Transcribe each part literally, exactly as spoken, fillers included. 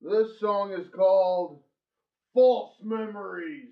This song is called False Memories.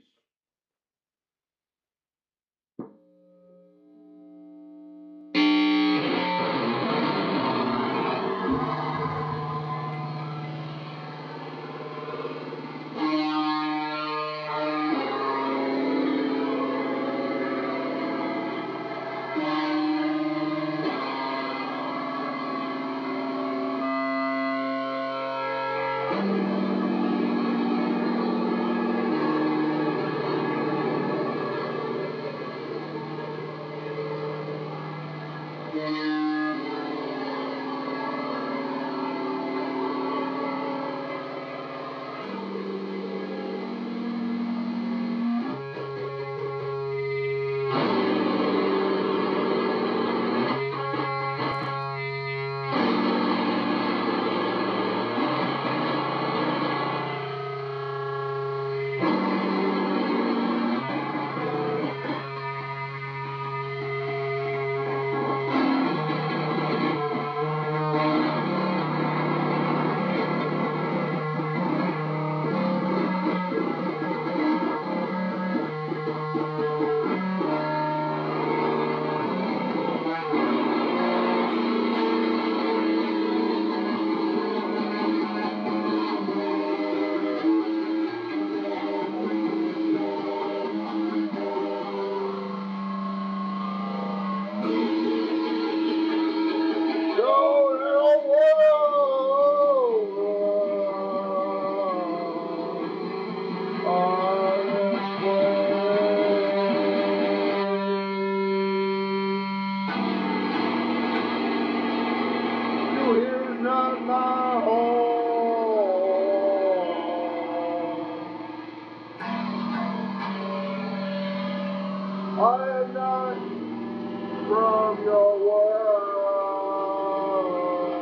Not my home. I am not from your world.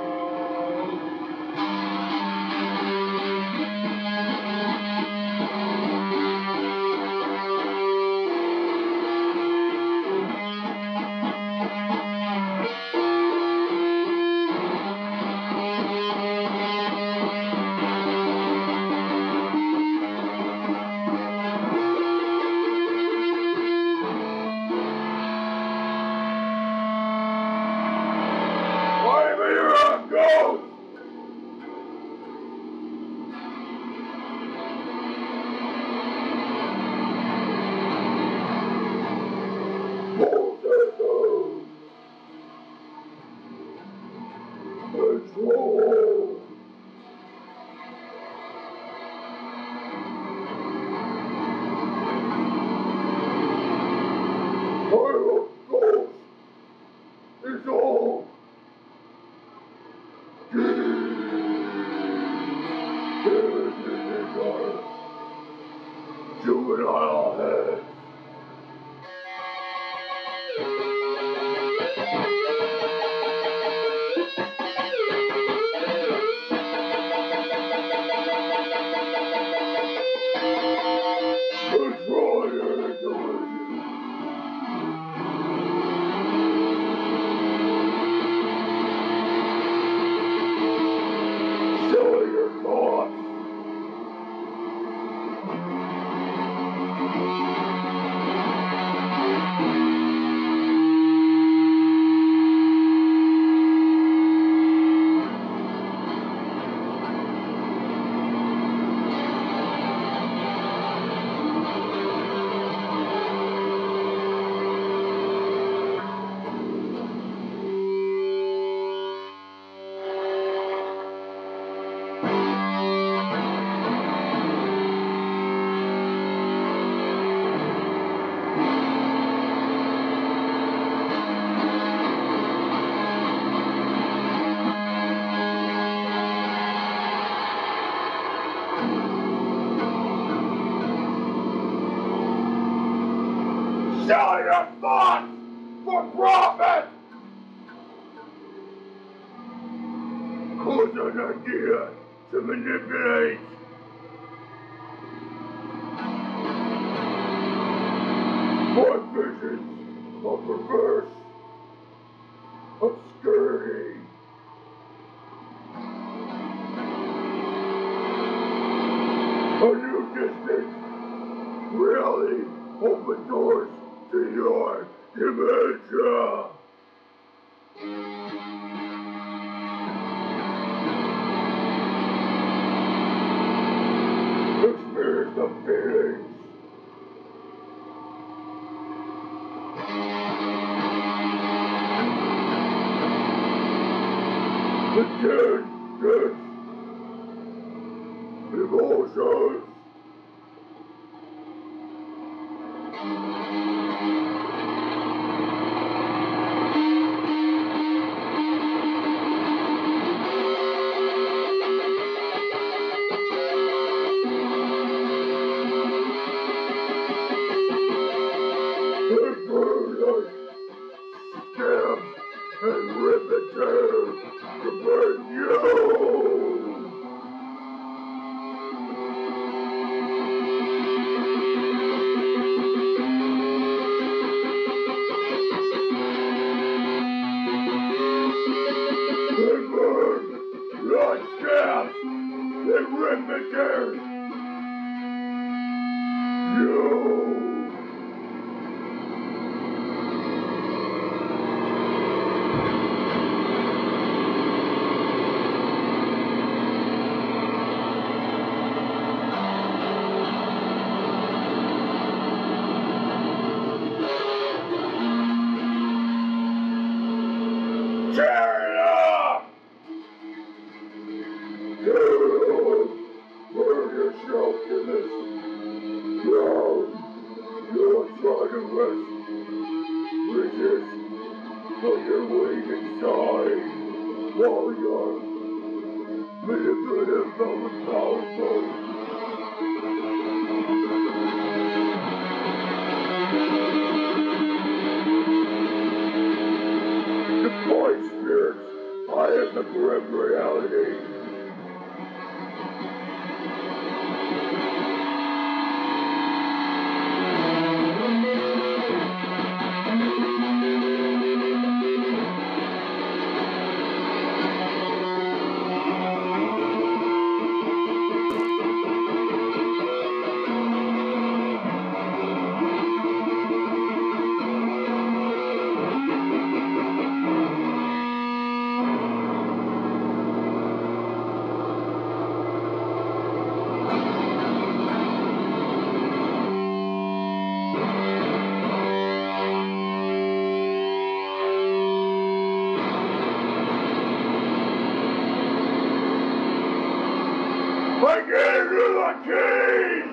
Control. My ghost is all juvenile head. Control your intuition. Show your thoughts. Sell your thoughts for profit! Cause an idea to manipulate. My visions of perverse, obscurity. A new distance reality open doors to your dementia. Experience the feelings. The tense emotions. And burn us, scabs, and rip and tear to burn you. They burn like scabs. They rip and tear you. Tear it up! Tear it up! Burn yourself to this ground. You'll try to rest, resist, but you're weak inside. While you're manipulative and powerful. Defiant spirits, I am the grim reality. I gave you the keys!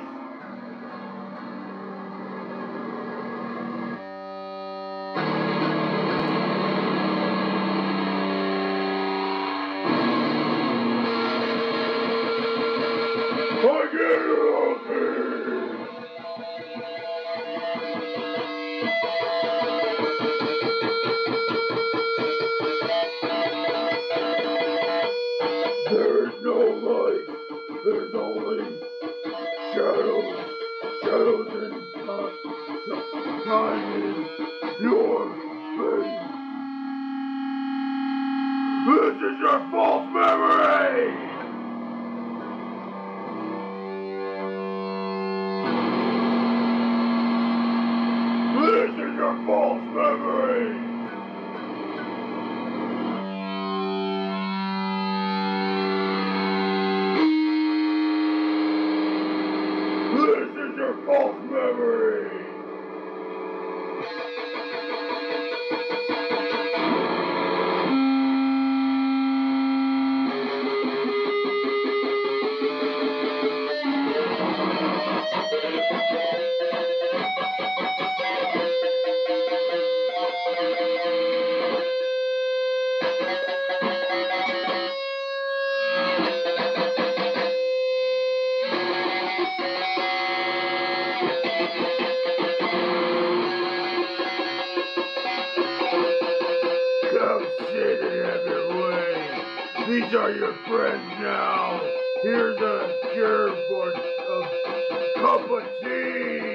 I gave you the keys! There is no light. There's only shadows. Shadows and time. Time is your fate. This is your false memory! This is your false memory! This is your false memory! Come sit and have your way. These are your friends now. Here's a cure for a cup of tea.